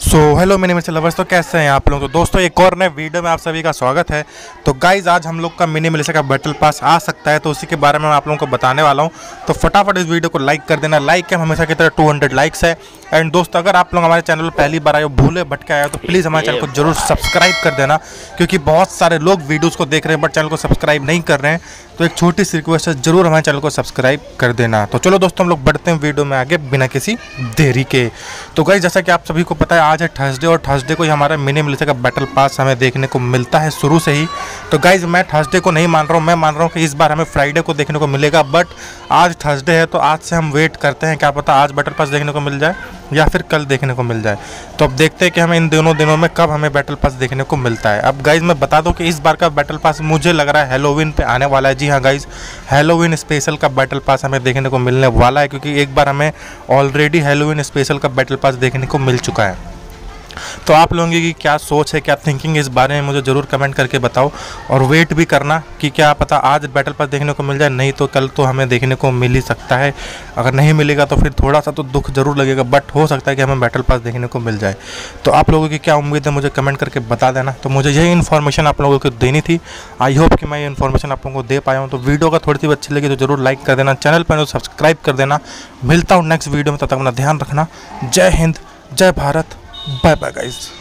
Hello मेरे mister lovers, तो कैसे हैं आप लोग। तो दोस्तों एक और नए वीडियो में आप सभी का स्वागत है। तो गाइज आज हम लोग का मिनी मिलिशिया का बैटल पास आ सकता है, तो उसी के बारे में मैं आप लोगों को बताने वाला हूं। तो फटाफट इस वीडियो को लाइक कर देना। लाइक है हमेशा की तरह 200 लाइक्स है। एंड दोस्तों अगर आप लोग हमारे चैनल पर पहली बार आए हो, भूले भटके आए हो, तो प्लीज़ हमारे चैनल को जरूर सब्सक्राइब कर देना, क्योंकि बहुत सारे लोग वीडियोज़ को देख रहे हैं बट चैनल को सब्सक्राइब नहीं कर रहे हैं। तो एक छोटी सी रिक्वेस्ट है, जरूर हमारे चैनल को सब्सक्राइब कर देना। तो चलो दोस्तों हम लोग बढ़ते हैं वीडियो में आगे बिना किसी देरी के। तो गाइस जैसा कि आप सभी को पता है आज है थर्सडे, और थर्सडे को ही हमारा मिनी मिलिशिया का बैटल पास हमें देखने को मिलता है शुरू से ही। तो गाइस मैं थर्सडे को नहीं मान रहा हूँ, मैं मान रहा हूँ कि इस बार हमें फ्राइडे को देखने को मिलेगा। बट आज थर्सडे है तो आज से हम वेट करते हैं, क्या पता आज बैटल पास देखने को मिल जाए या फिर कल देखने को मिल जाए। तो अब देखते हैं कि हमें इन दोनों दिनों में कब हमें बैटल पास देखने को मिलता है। अब गाइज मैं बता दूं कि इस बार का बैटल पास मुझे लग रहा है हैलोवीन पे आने वाला है। जी हाँ गाइज, हैलोवीन स्पेशल का बैटल पास हमें देखने को मिलने वाला है, क्योंकि एक बार हमें ऑलरेडी हैलोवीन स्पेशल का बैटल पास देखने को मिल चुका है। तो आप लोगों की क्या सोच है, क्या थिंकिंग इस बारे में मुझे ज़रूर कमेंट करके बताओ। और वेट भी करना कि क्या पता आज बैटल पास देखने को मिल जाए, नहीं तो कल तो हमें देखने को मिल ही सकता है। अगर नहीं मिलेगा तो फिर थोड़ा सा तो दुख जरूर लगेगा, बट हो सकता है कि हमें बैटल पास देखने को मिल जाए। तो आप लोगों की क्या उम्मीद है मुझे कमेंट करके बता देना। तो मुझे यही इन्फॉर्मेशन आप लोगों को देनी थी। आई होप कि मैं ये इन्फॉर्मेशन आप लोगों को दे पाया हूँ। तो वीडियो का थोड़ी सी अच्छी लगी तो जरूर लाइक कर देना, चैनल पर सब्सक्राइब कर देना। मिलता हूँ नेक्स्ट वीडियो में, तब तक अपना ध्यान रखना। जय हिंद, जय भारत, बाय बाय गाइस।